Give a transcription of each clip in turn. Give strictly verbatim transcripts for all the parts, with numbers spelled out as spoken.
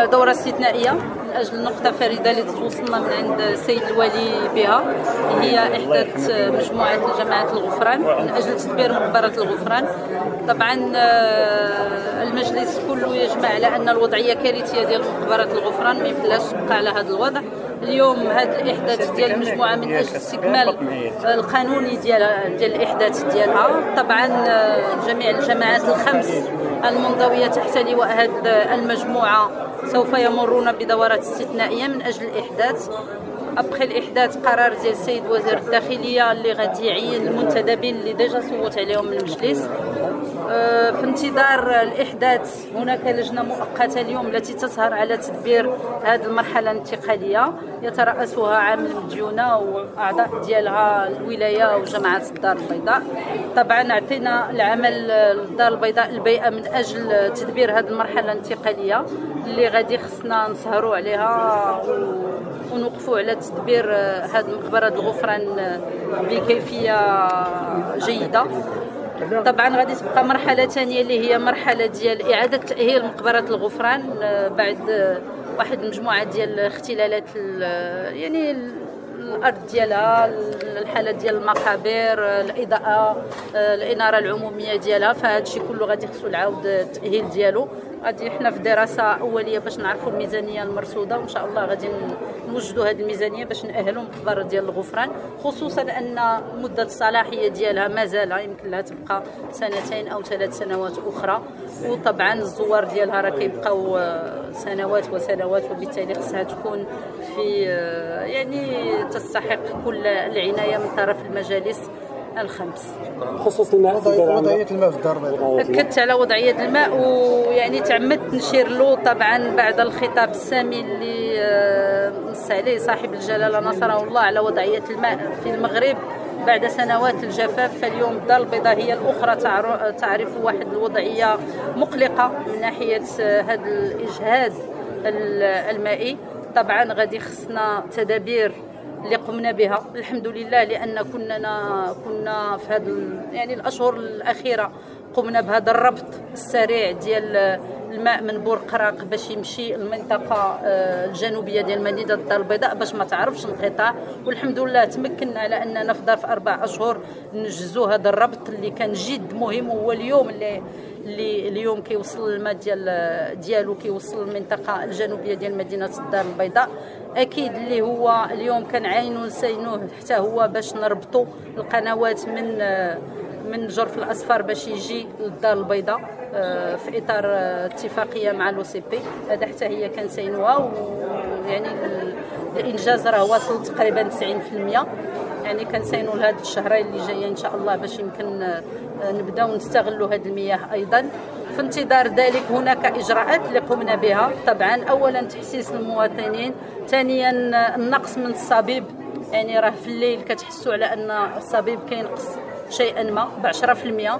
دورة استثنائية من أجل نقطة فريدة اللي توصلنا من عند السيد الوالي بها، هي إحداث مجموعة الجماعات الغفران من أجل تدبير مقبرة الغفران. طبعا المجلس كله يجمع على أن الوضعية كارثية ديال مقبرة الغفران، ما يمكنلاش تبقى على هذا الوضع. اليوم هذا الإحداث ديال المجموعة من أجل استكمال القانوني ديال ديال الإحداث ديالها. طبعا جميع الجماعات الخمس المنضوية تحت لواء هذه المجموعة سوف يمرون بدورات استثنائية من أجل الإحداث. أبخي الإحداث قرار ديال السيد وزير الداخلية اللي غادي يعين المنتدبين اللي ديجا صوت عليهم المجلس. في انتظار الإحداث هناك لجنة مؤقتة اليوم التي تسهر على تدبير هذه المرحلة الانتقالية، يترأسها عامل المديونة وأعضاء ديالها الولاية وجماعة الدار البيضاء. طبعا اعطينا العمل الدار البيضاء البيئة من أجل تدبير هذه المرحلة الانتقالية اللي غادي خصنا نسهروا عليها ونوقفوا على تدبير هذه مقبرة الغفران بكيفية جيدة. طبعا غادي تبقى مرحله ثانيه اللي هي مرحله ديال اعاده تاهيل مقبره الغفران بعد واحد المجموعه ديال الاختلالات، يعني الارض ديالها، الحاله ديال المقابر، الاضاءه، الاناره العموميه ديالها. فهذا الشيء كله غادي خصو العاود التاهيل ديالو. غادي حنا في دراسه اوليه باش نعرفوا الميزانيه المرصوده، وان شاء الله غادي نوجدوا هذه الميزانيه باش ناهلوا مقبره ديال الغفران، خصوصا ان مده الصلاحيه ديالها مازال يمكن لها تبقى سنتين او ثلاث سنوات اخرى. وطبعا الزوار ديالها راه كيبقاو سنوات وسنوات، وبالتالي خصها تكون في يعني تستحق كل العنايه من طرف المجالس الخمس. خصوص وضعيه الماء في الدار البيضاء، اكدت على وضعيه الماء، ويعني تعمدت نشير له طبعا بعد الخطاب السامي اللي نص عليه صاحب الجلاله نصره الله على وضعيه الماء في المغرب بعد سنوات الجفاف. فاليوم الدار البيضاء هي الاخرى تعرف واحد الوضعيه مقلقه من ناحيه هذا الاجهاد المائي. طبعا غادي خصنا تدابير اللي قمنا بها الحمد لله، لان كنا كنا في هذه يعني الاشهر الاخيره قمنا بهذا الربط السريع ديال الماء من بورقراق باش يمشي المنطقه الجنوبيه ديال مدينه الدار البيضاء باش ما تعرفش انقطاع. والحمد لله تمكنا على اننا في ظرف اربع اشهر ننجزوا هذا الربط اللي كان جد مهم. وهو اليوم اللي اللي اليوم كيوصل الماء ديال ديالو كيوصل المنطقه الجنوبيه ديال مدينه الدار البيضاء. اكيد اللي هو اليوم كنعاينوا نسينوه حتى هو باش نربطوا القنوات من من جرف الاصفر باش يجي للدار البيضاء في اطار اتفاقيه مع لو سي بي. هذا حتى هي كنسينوها، ويعني الانجاز راه واصل تقريبا تسعين بالمئة. يعني كنسينوا لهاد الشهرين اللي جايين ان شاء الله باش يمكن نبداو نستغلوا هاد المياه ايضا. في انتظار ذلك هناك اجراءات اللي قمنا بها. طبعا اولا تحسيس المواطنين، ثانيا النقص من الصبيب. يعني راه في الليل كتحسوا على ان الصبيب كينقص شيئا ما ب عشرة بالمئة.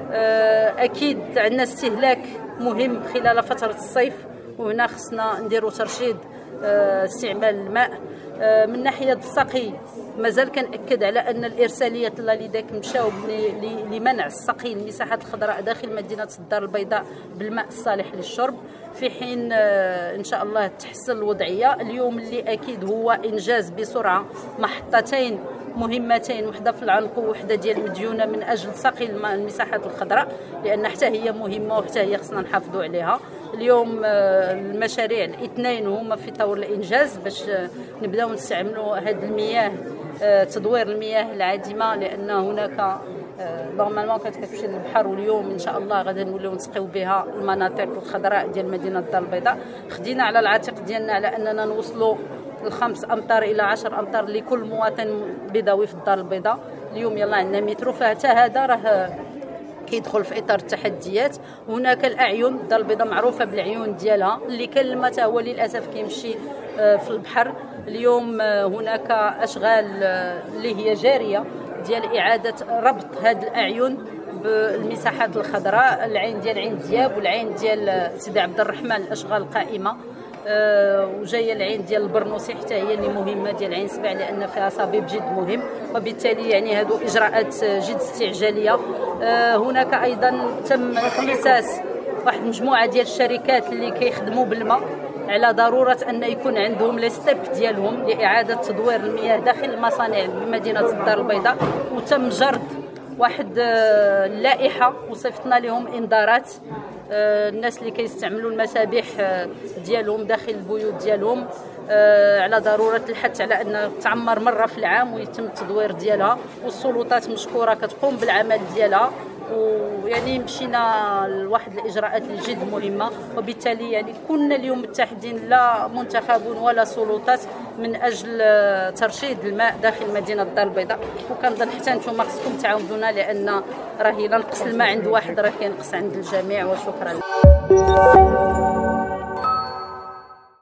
اكيد عندنا استهلاك مهم خلال فتره الصيف، وهنا خصنا نديروا ترشيد استعمال الماء. من ناحيه السقي مازال كنأكد على ان الارساليات اللي داك مشاو لمنع السقي المساحات الخضراء داخل مدينه الدار البيضاء بالماء الصالح للشرب، في حين ان شاء الله تحسن الوضعيه. اليوم اللي اكيد هو انجاز بسرعه محطتين مهمتين، وحده في العنق وحده ديال مديونه من اجل سقي المساحات الخضراء، لان حتى هي مهمه وحتى هي خصنا نحافظوا عليها. اليوم المشاريع الاثنين هما في طور الانجاز باش نبداو نستعملوا هذه المياه، تدوير المياه العادمه، لان هناك نورمالمون كانت كتمشي للبحر، واليوم ان شاء الله غادي نوليو نسقيو بها المناطق الخضراء ديال مدينه الدار البيضاء. خدينا على العاتق ديالنا على اننا نوصلوا الخمس امتار الى عشر امتار لكل مواطن بيضاوي في الدار البيضاء. اليوم يلا عندنا مترو، فحتى هذا راه كيدخل في اطار التحديات. هناك الاعين، الدار البيضاء معروفه بالعيون ديالها اللي كان الماء حتى هو للاسف كيمشي في البحر. اليوم هناك اشغال اللي هي جاريه ديال اعاده ربط هذه الاعين بالمساحات الخضراء، العين ديال عين دياب والعين ديال سيدي عبد الرحمن الاشغال قائمه، أه وجايه العين ديال البرنوسي حتى هي اللي مهمه ديال عين سبع لان فيها صبيب جد مهم. وبالتالي يعني هذو اجراءات جد استعجاليه. أه هناك ايضا تم اختصاص واحد مجموعه ديال الشركات اللي كيخدموا بالماء على ضروره ان يكون عندهم لي ستيب ديالهم لاعاده تدوير المياه داخل المصانع بمدينه الدار البيضاء. وتم جرد واحد اللائحه وصيفطنا لهم انذارات الناس اللي كيستعملوا المسابح ديالهم داخل البيوت ديالهم على ضروره الحث على ان تعمر مره في العام ويتم التدوير ديالها، والسلطات مشكوره كتقوم بالعمل ديالها. ويعني مشينا لواحد الاجراءات اللي جد مهمه، وبالتالي يعني كنا اليوم متحدين لا منتخبون ولا سلطات من اجل ترشيد الماء داخل مدينه الدار البيضاء. وكنظن حتى نتوما خصكم تعاونونا، لان راهي لا نقص الماء عند واحد راه كينقص عند الجميع. وشكرا.